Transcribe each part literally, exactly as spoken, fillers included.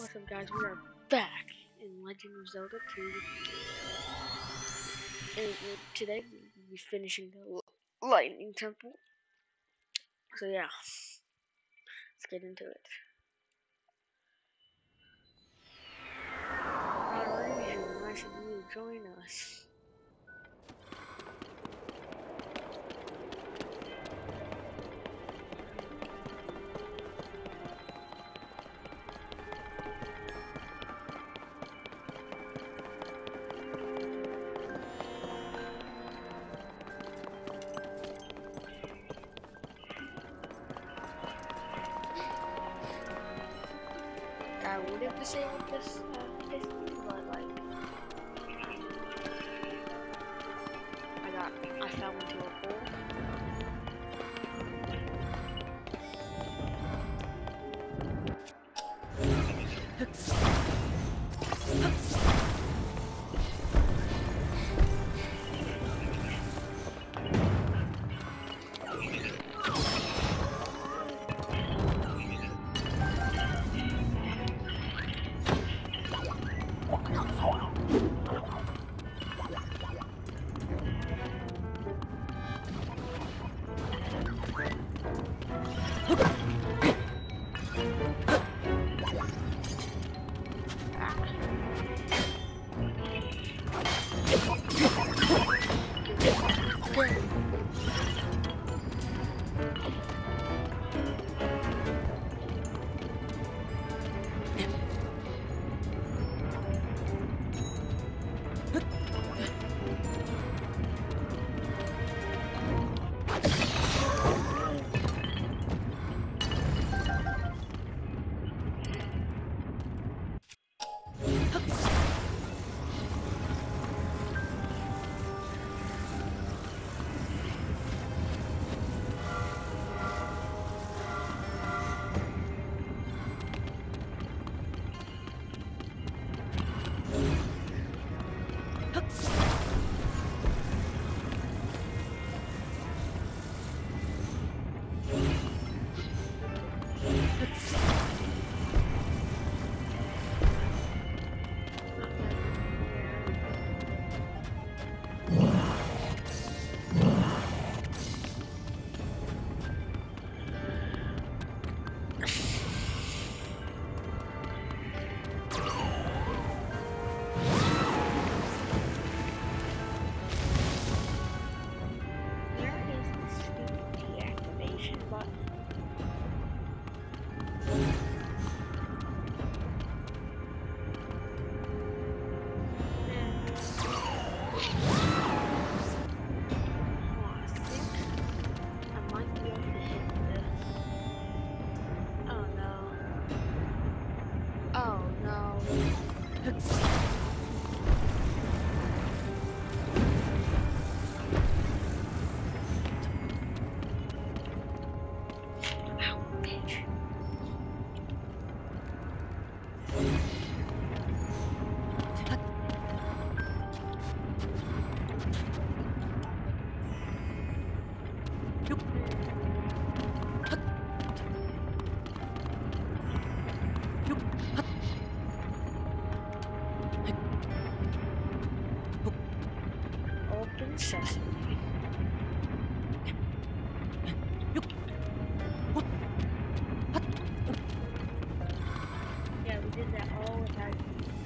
What's up, guys? We are back in Legend of Zelda two, and today we'll be finishing the Lightning Temple. So yeah, let's get into it. Alright, nice of you to join us. I would have disabled this, uh, this, but like, I got, I fell into a hole. Open sesame. Yeah, we did that all without.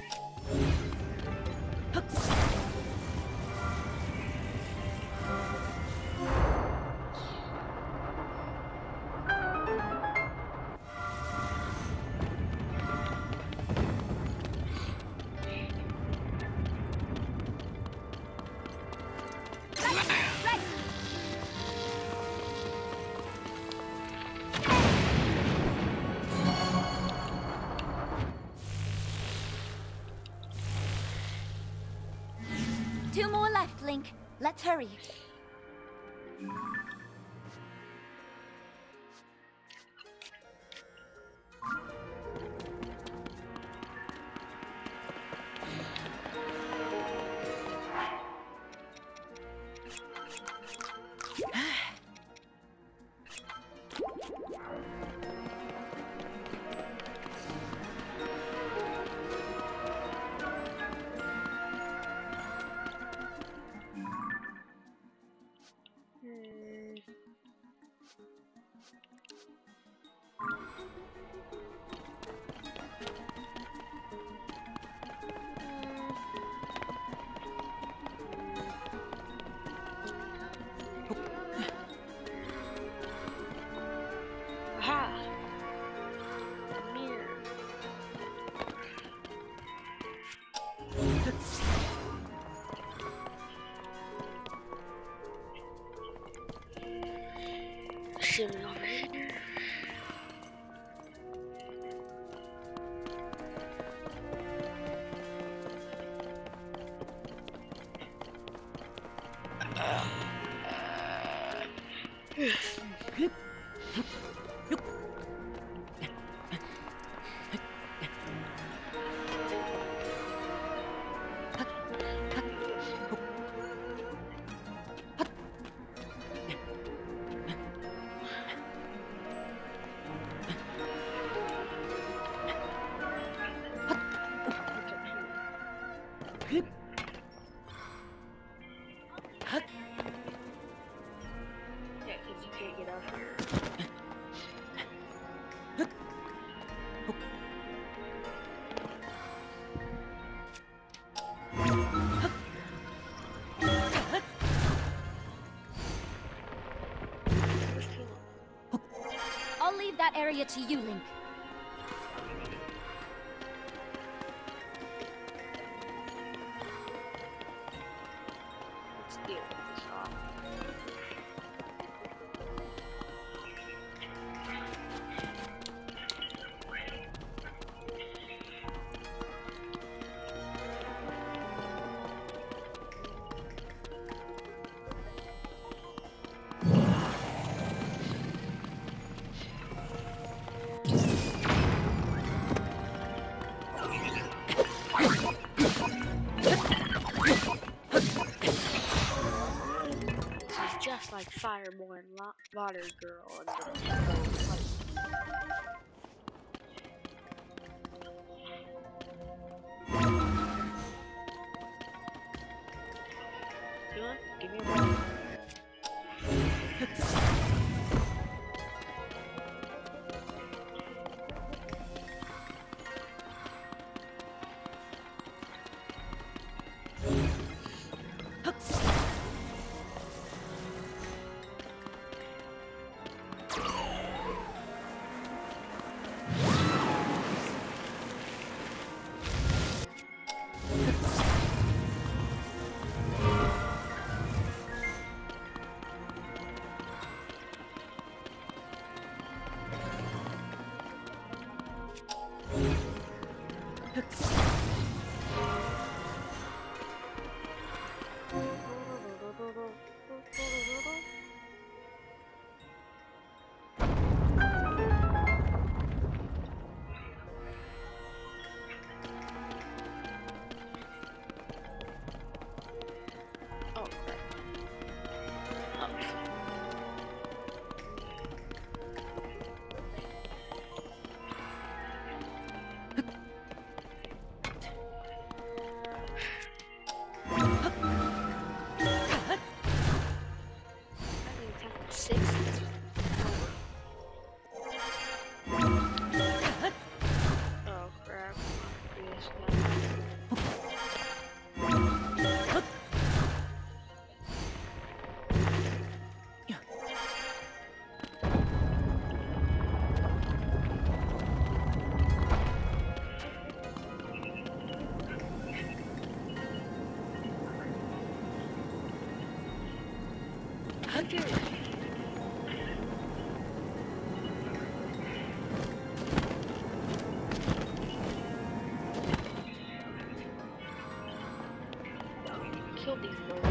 Two more left, Link. Let's hurry. assuming I'm in there. Yeah, because you can't get up here. I'll leave that area to you, Link. Let's deal with this off. Just like Fireborn Water Girl and the Temple of Light. Come on, give me a break. do. Kill these birds.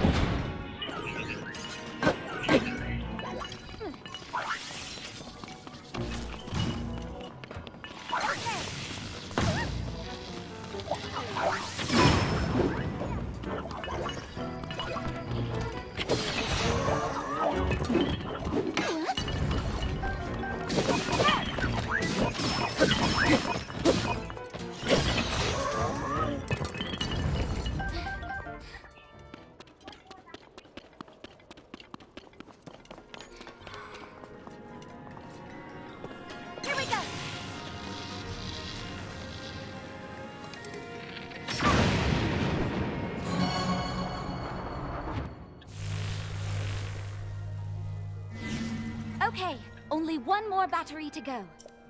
Okay, only one more battery to go.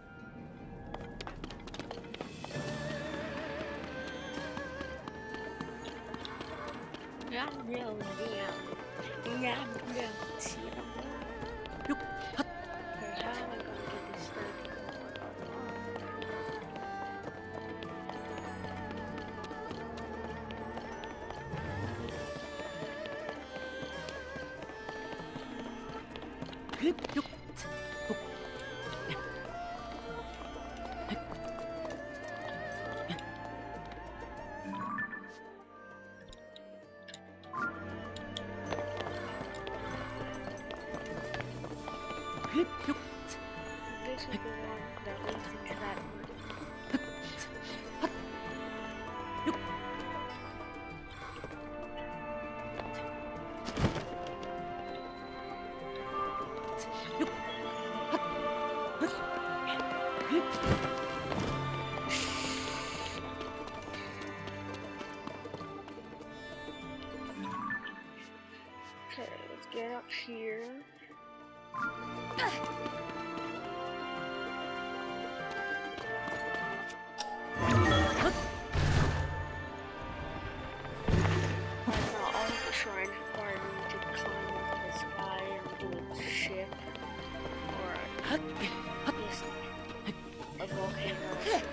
Yeah, yeah, yeah, yeah, yeah. This is the one that leads into that room. Okay, let's get up here. That's not all the shrines require me to climb into the sky and do a ship or just a volcano. or something.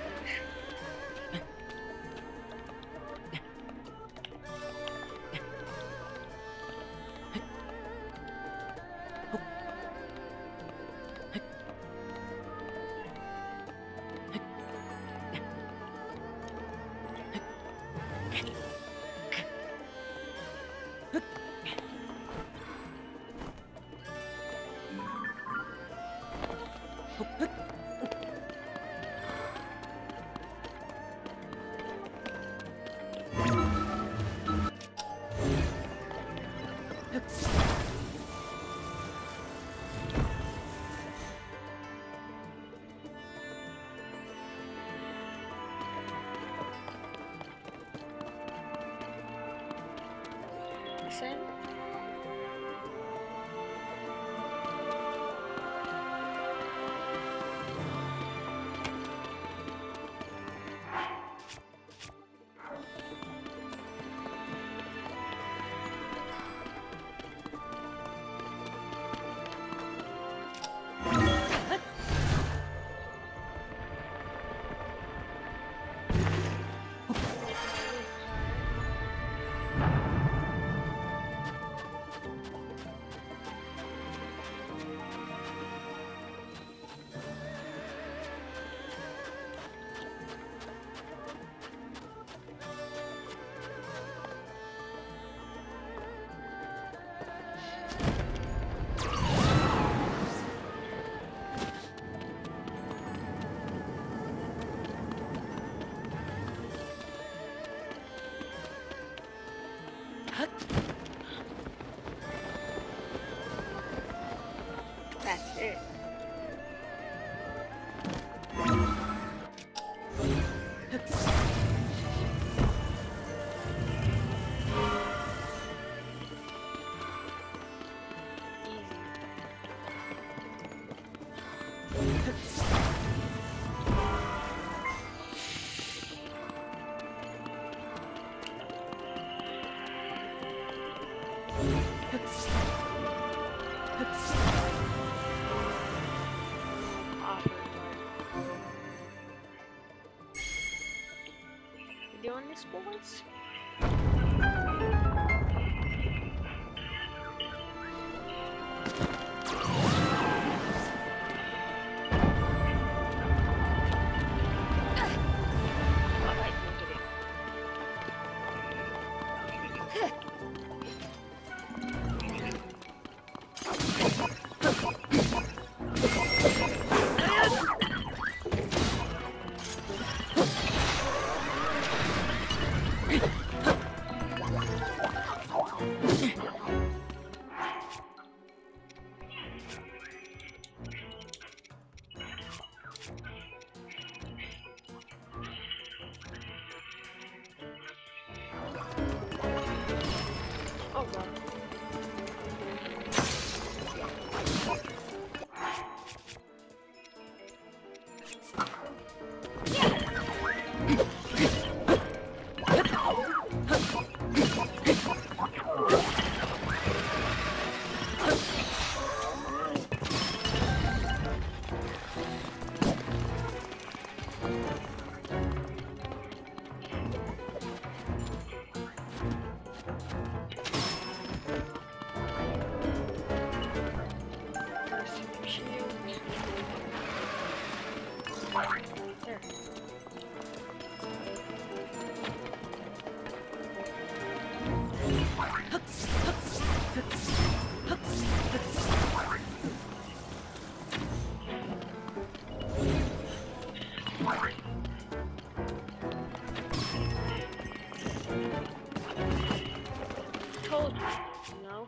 Same. That's it. Doing this, boys? Oh god.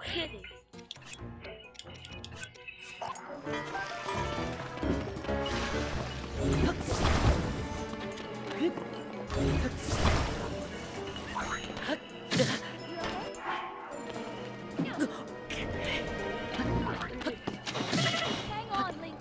kidding. Hang on, Link.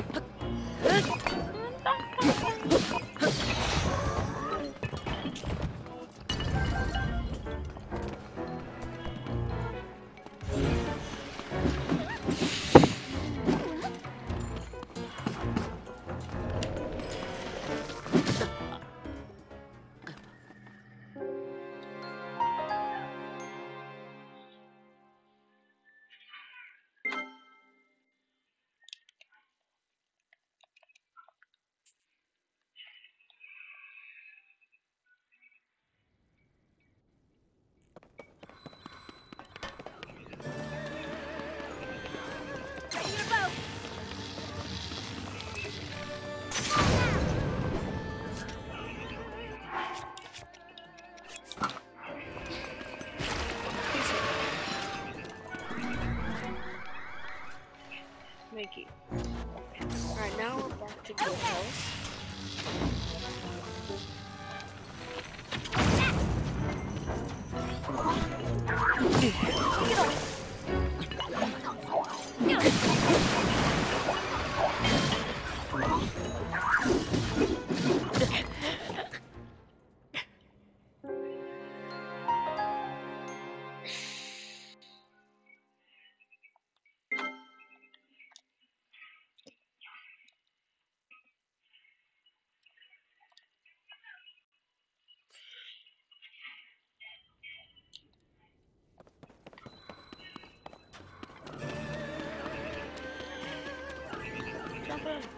Ready to go. Mickey. Alright, now we're back to Guild House. Jump in.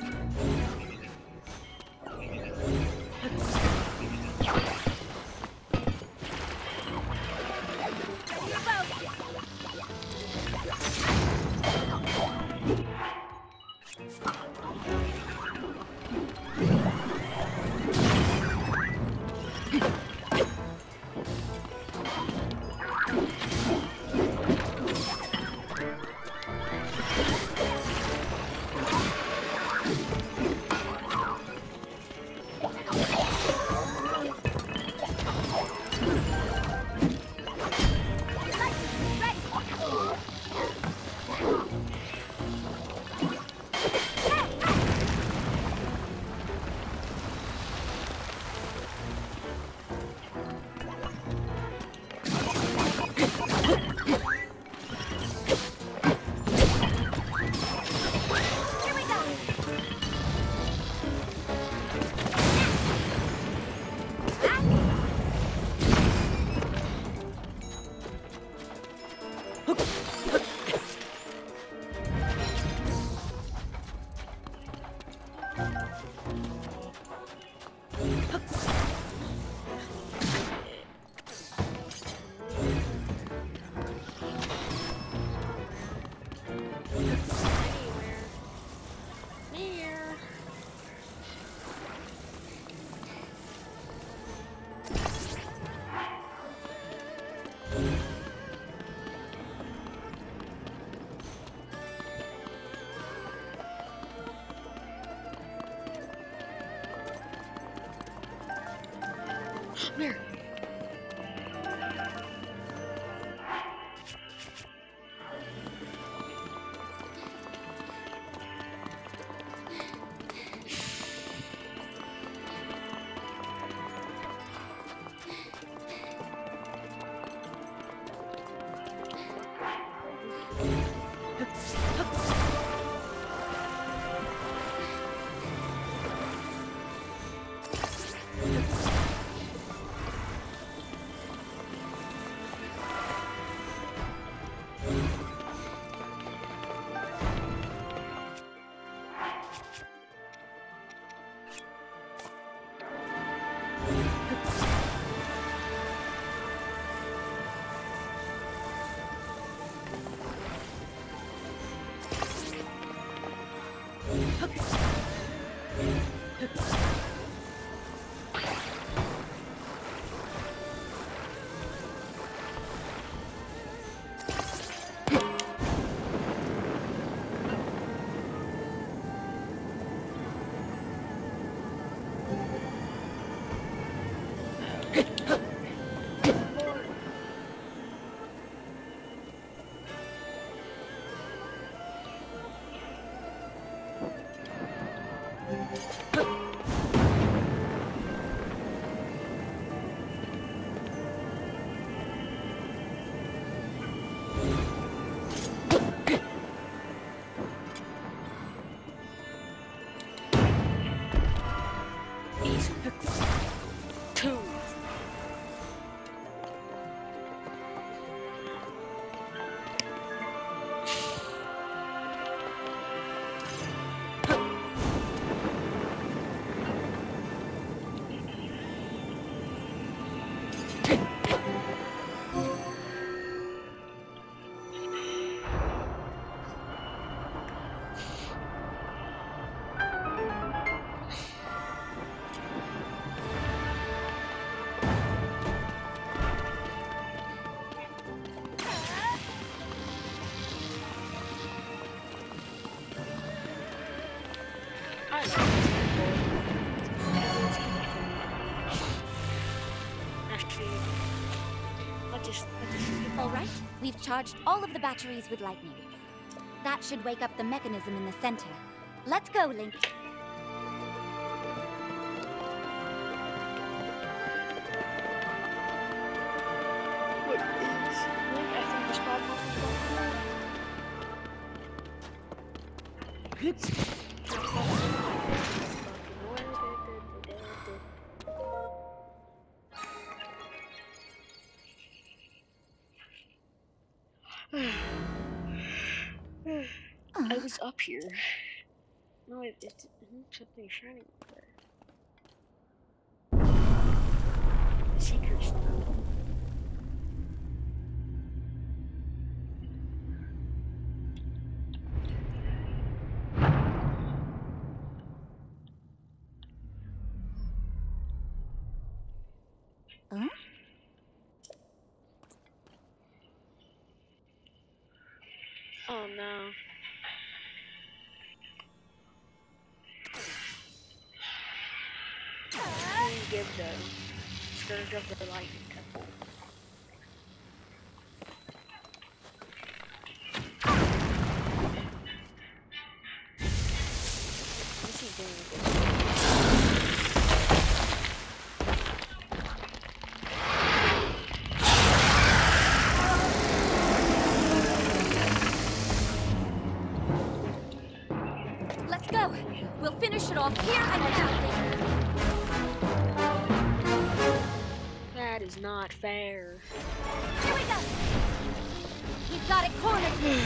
Come here. I like this because it's actually, I just, I just. All right, we've charged all of the batteries with lightning. That should wake up the mechanism in the center. Let's go, Link. What is Link? I think the spot I was up here. No, it, it's something shining up there. Secret stuff. Huh? Oh no. Give the Scourge of the Lightning Temple. What's he doing with this? Let's go. We'll finish it off here and now. That is not fair. Here we go. We've got it cornered.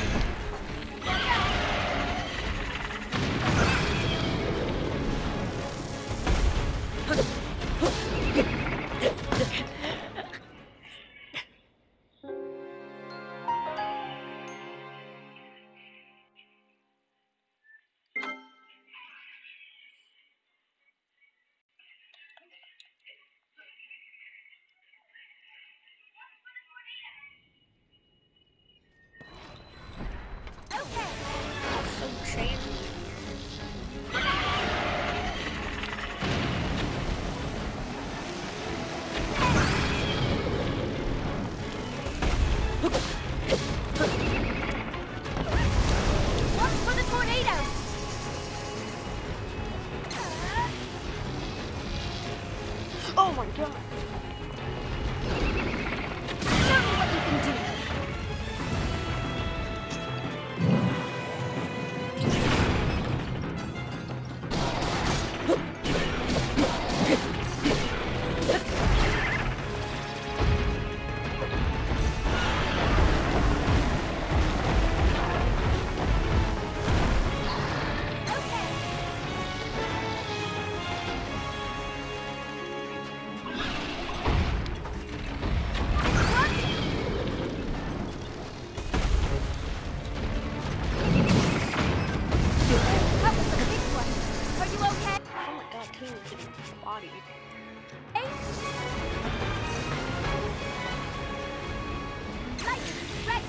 Oh my god! Show me what you can do! Body. Eight. Light, right.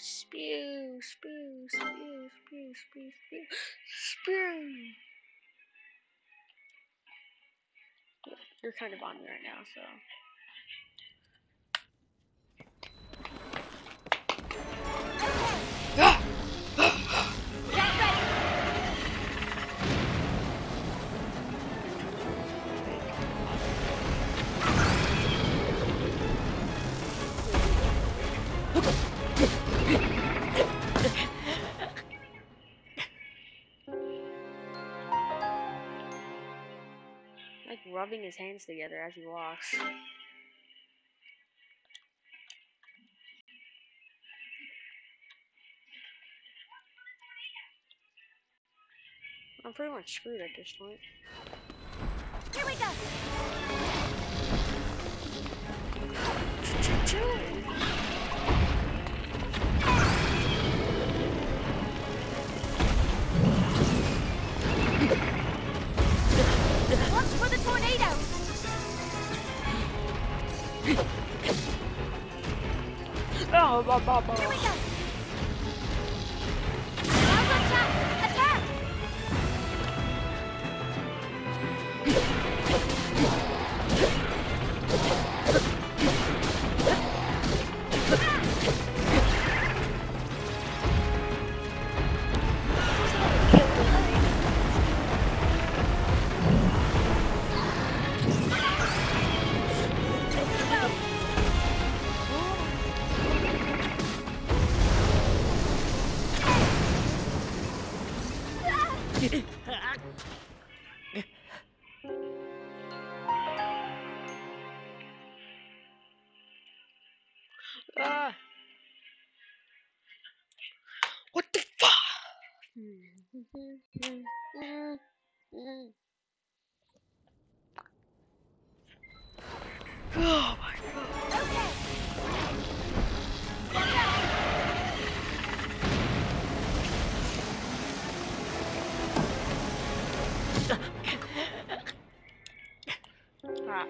Spew, spew, spew, spew, spew, spew, spew. You're kind of on me right now, so. Like rubbing his hands together as he walks. I'm pretty much screwed at this point. Here we go! Watch for the tornado! Oh, bah, bah, bah. Here we go! Now's our chance! Attack! Ah. What the fuck? Oh my god. Okay! Ah.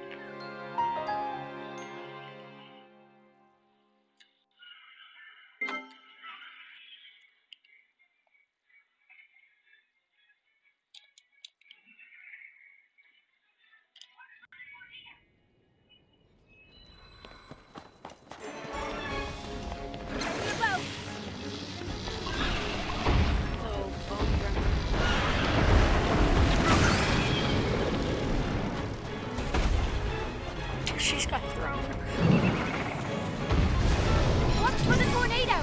She's got thrown. Watch for the tornado!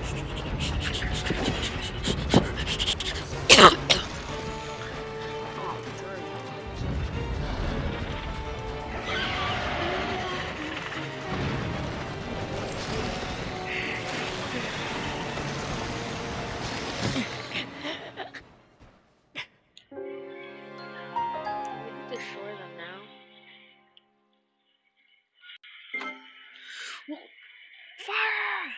Destroy them now. Fire!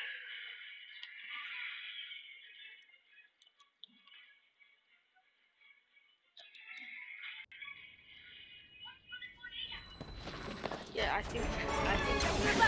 Yeah, I think I think that was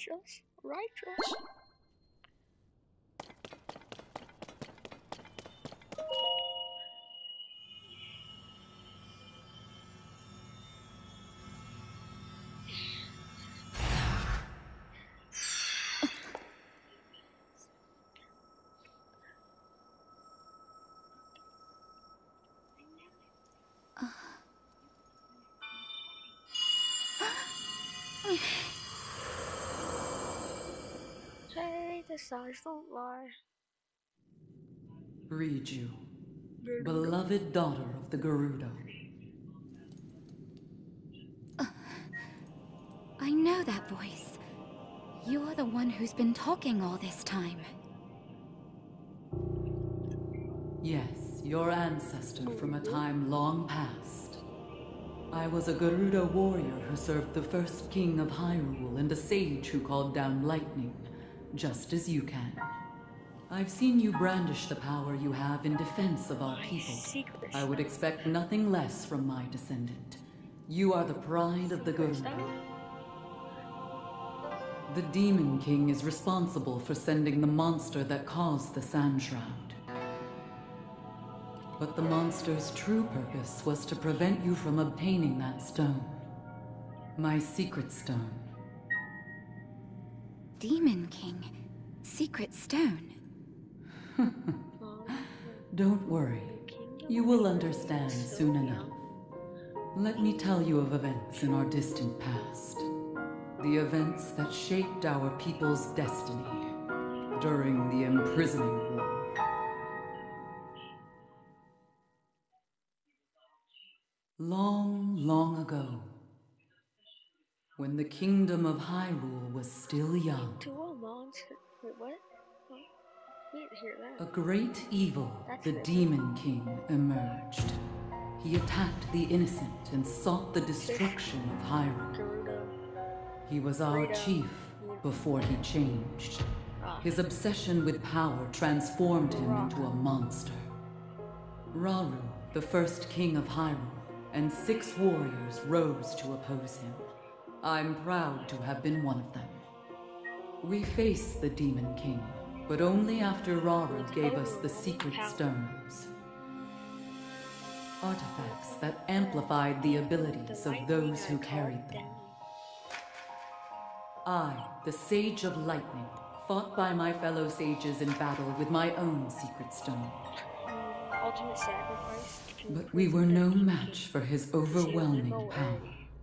Righteous, righteous. Hey, the stars don't lie. Riju, beloved daughter of the Gerudo. Uh, I know that voice. You're the one who's been talking all this time. Yes, your ancestor from a time long past. I was a Gerudo warrior who served the first king of Hyrule and a sage who called down lightning, just as you can. I've seen you brandish the power you have in defense of our people. I would expect nothing less from my descendant. You are the pride of the Gerudo. The Demon King is responsible for sending the monster that caused the Sand Shroud. But the monster's true purpose was to prevent you from obtaining that stone. My secret stone. Demon King? Secret stone? Don't worry. You will understand soon enough. Let me tell you of events in our distant past. The events that shaped our people's destiny during the imprisoning war. Long, long ago, when the kingdom of Hyrule was still young, To a monster. Wait, what? What? I didn't hear that. a great evil, That's the good. Demon King, emerged. He attacked the innocent and sought the destruction of Hyrule. Gerudo. He was our Gerudo. chief before he changed. Ah. His obsession with power transformed him into a monster. Rauru, the first king of Hyrule, and six warriors rose to oppose him. I'm proud to have been one of them. We faced the Demon King, but only after Rauru gave us the secret stones. Artifacts that amplified the abilities of those who carried them. I, the Sage of Lightning, fought by my fellow sages in battle with my own secret stone. Ultimate sacrifice. But we were no match for his overwhelming power.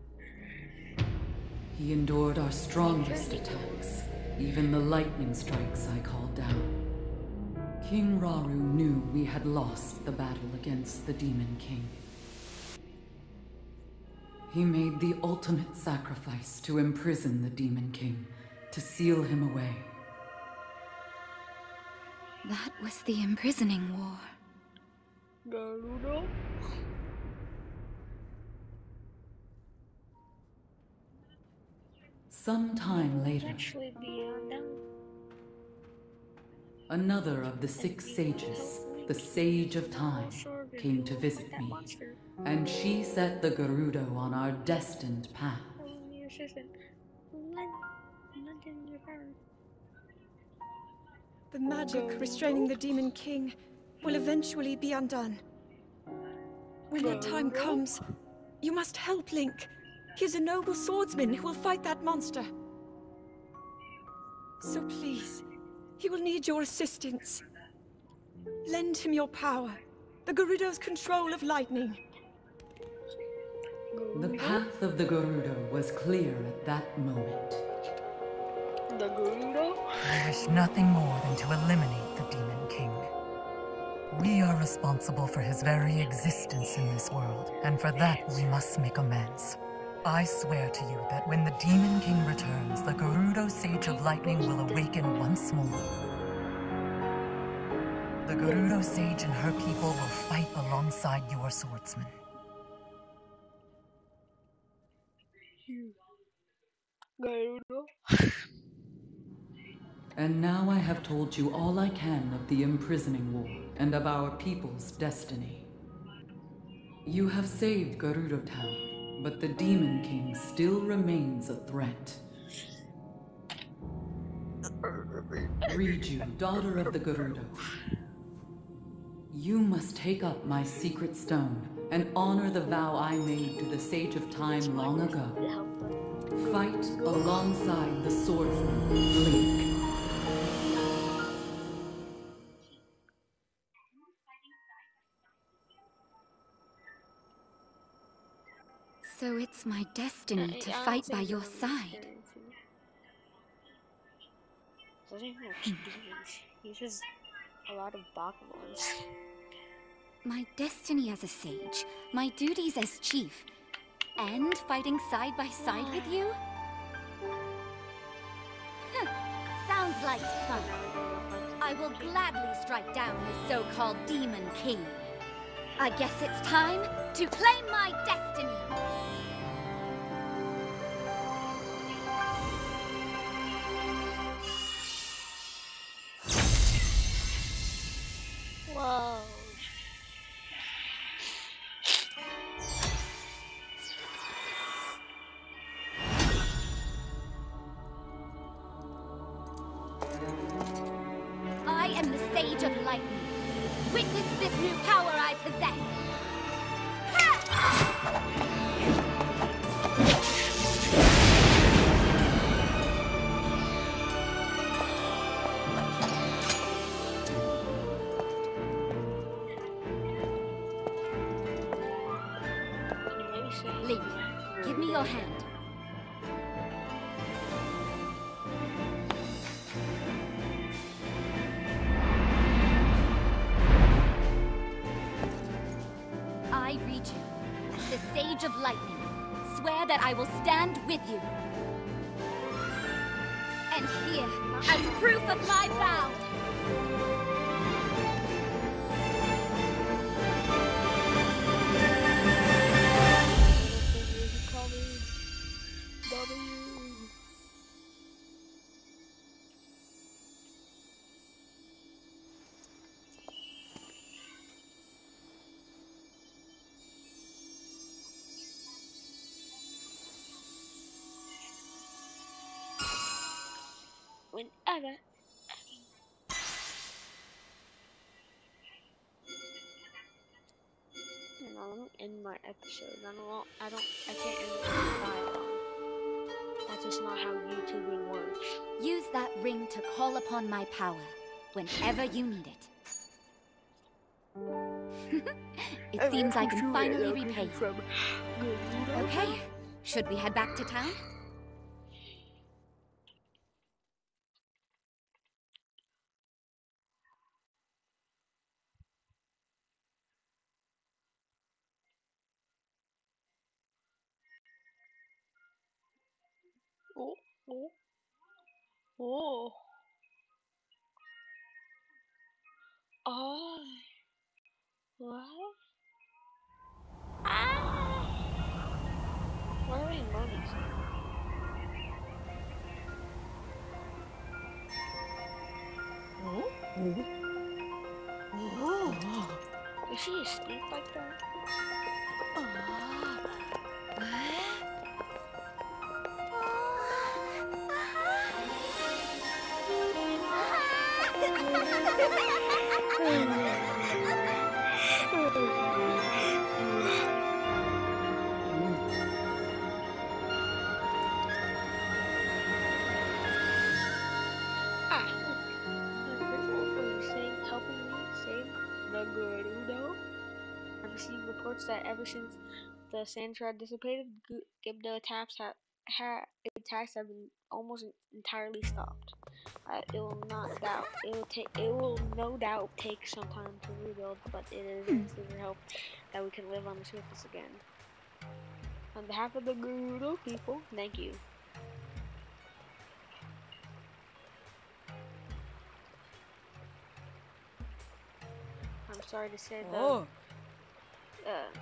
He endured our strongest attacks, even the lightning strikes I called down. King Rauru knew we had lost the battle against the Demon King. He made the ultimate sacrifice to imprison the Demon King, to seal him away. That was the imprisoning war. Gerudo. Some time later, Eventually be undone. another of the six sages, the Sage of Time, came to visit That me, monster. and she set the Gerudo on our destined path. Only your assistant. Lend, lend him your power. The magic restraining the Demon King will eventually be undone. When that time comes, you must help Link. He is a noble swordsman who will fight that monster. So please, he will need your assistance. Lend him your power, the Gerudo's control of lightning. The path of the Gerudo was clear at that moment. The Gerudo? I wish nothing more than to eliminate the Demon King. We are responsible for his very existence in this world, and for that we must make amends. I swear to you that when the Demon King returns, the Gerudo Sage of Lightning will awaken once more. The Gerudo Sage and her people will fight alongside your swordsman. Gerudo? And now I have told you all I can of the imprisoning war and of our people's destiny. You have saved Gerudo Town, but the Demon King still remains a threat. Riju, daughter of the Gerudo. You must take up my secret stone and honor the vow I made to the Sage of Time long ago. Fight alongside the swordsman, Link. So it's my destiny to fight by your side. Doesn't even have demons. He's just a lot of Bakuons. My destiny as a sage, my duties as chief, and fighting side by side with you? Sounds like fun. I will gladly strike down this so-called Demon King. I guess it's time to claim my destiny! Whoa. I am the Sage of Lightning. Witness this new power I possess. Link, give me your hand. I, Riju, the Sage of Lightning, swear that I will stand with you. And here, as proof of my vow, whenever. And I'll end my episode. I don't. I don't. I can't end it with five. That's just not how YouTubing works. use that ring to call upon my power whenever you need it. It seems I can finally repay you. Okay, should we head back to town? Oh, oh, oh. Oh. What? Ah! What are emojis? Oh? Is she asleep like that? Reports that ever since the sand shroud dissipated, Gibdo attacks have ha attacks have been almost entirely stopped. Uh, it will not doubt. It will take. It will no doubt take some time to rebuild, but it is in your help that we can live on the surface again. On behalf of the Gerudo people, thank you. I'm sorry to say that. Oh. Uh,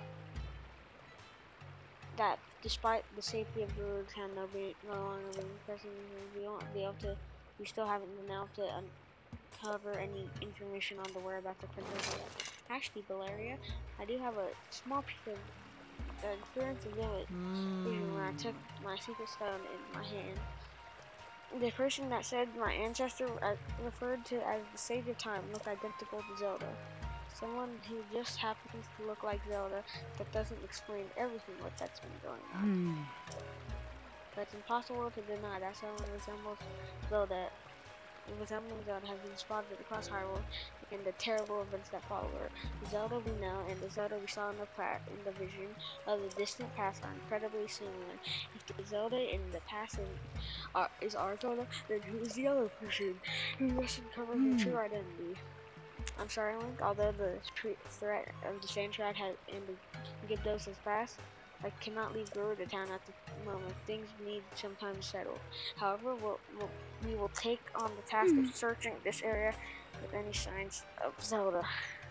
that despite the safety of the town no, be, no longer being present, we won't be able to, we still haven't been able to uncover any information on the whereabouts of Princess Leia. Actually, Valeria, I do have a small piece of uh, experience of it mm. when I took my secret stone in my hand. The person that said my ancestor uh, referred to as the Sage of Time looked identical to Zelda. Someone who just happens to look like Zelda. That doesn't explain everything what that's been going on. Hmm. But it's impossible to deny that someone resembles Zelda. Resembling Zelda has been spotted across Hyrule in the terrible events that follow her. The Zelda we know and the Zelda we saw in the, in the vision of the distant past are incredibly similar. If the Zelda in the past is, uh, is our Zelda, then who is the other person? Who must uncover Hmm. her true identity? I'm sorry, Link, although the threat of the Sand Triad has and the Gyarados has passed, I cannot leave Gerudo Town at the moment. Things need some time to settle. However, we'll, we'll, we will take on the task of searching this area with any signs of Zelda.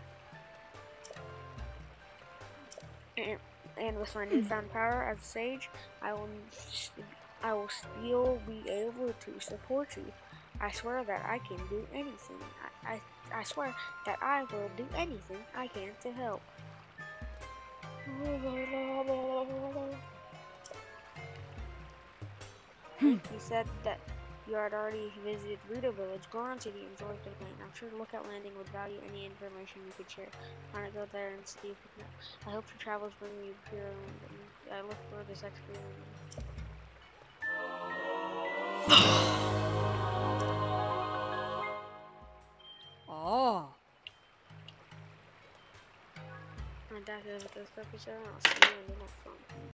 And, and with my newfound power as a sage, I will, I will still be able to support you. I swear that I can do anything. I, I, I swear that I will do anything I can to help. You said that you had already visited Rudo Village. Goron City enjoys the land. I'm sure Lookout Landing would value any information you could share. Why not go there and see if you can. I hope your travels bring you Pure Land, and I look forward to this experience. Oh. And that's it with this episode. I'll see you in the next one.